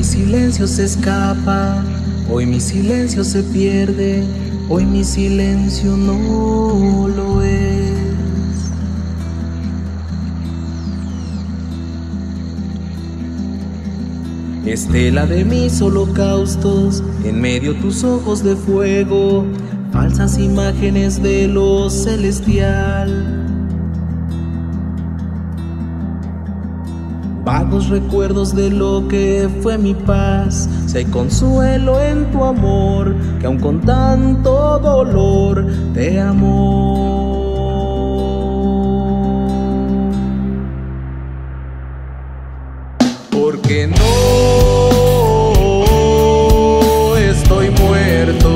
silencio se escapa, hoy mi silencio se pierde, hoy mi silencio no lo es. Estela de mis holocaustos, en medio tus ojos de fuego, falsas imágenes de lo celestial. Vagos recuerdos de lo que fue mi paz, si hay consuelo en tu amor, que aun con tanto dolor te amo. Porque no estoy muerto,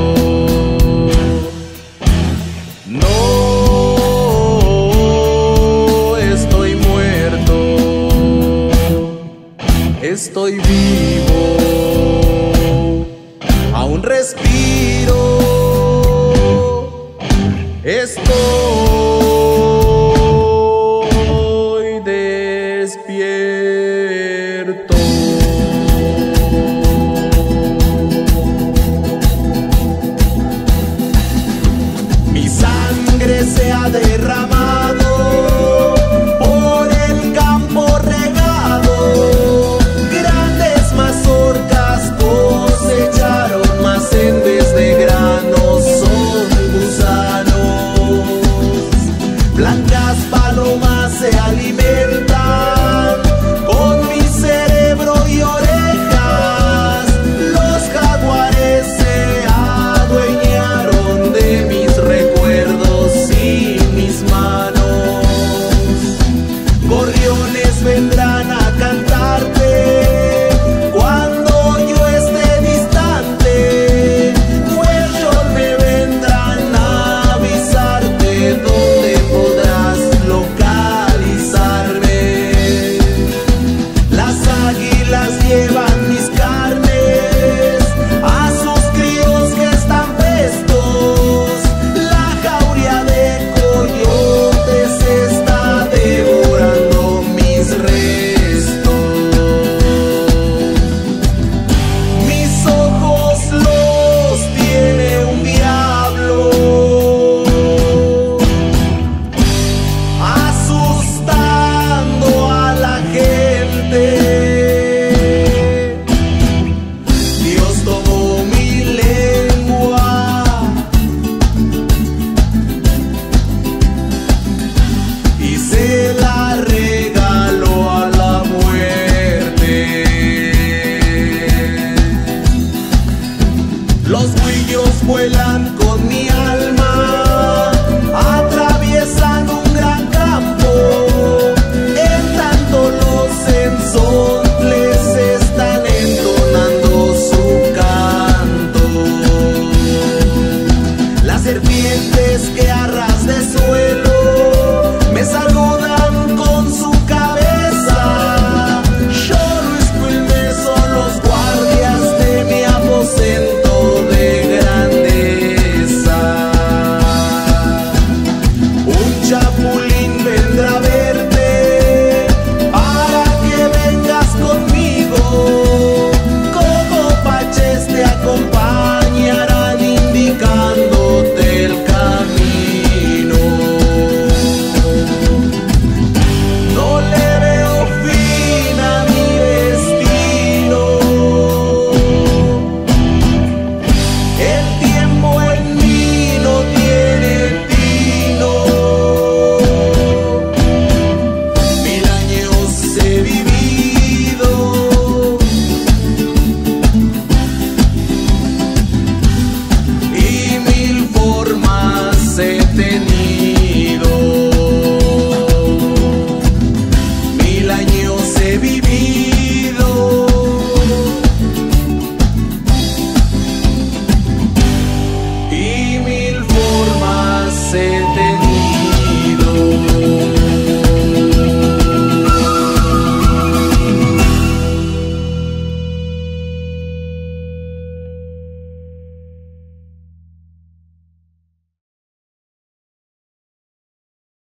no estoy muerto, estoy vivo, aún respiro, estoy despierto. Mi sangre se ha derramado por el campo regado, grandes mazorcas cosecharon, mas en vez de granos son gusanos. Blancas palomas se alimentan con mi cerebro y orejas, los jaguares se adueñaron de mis recuerdos y mis manos. Gorriones vendrán a cantarte cuando yo esté distante, cuellos me vendrán a avisarte dónde podrás localizarme. Las águilas llevan mis carnes a sus críos que están prestos, la jauría de coyotes está devorando mis restos. Mis ojos los tiene un diablo, asustando a la gente. Dios tomó mi lengua y se la regaló a la muerte. Los grillos vuelan con mi alma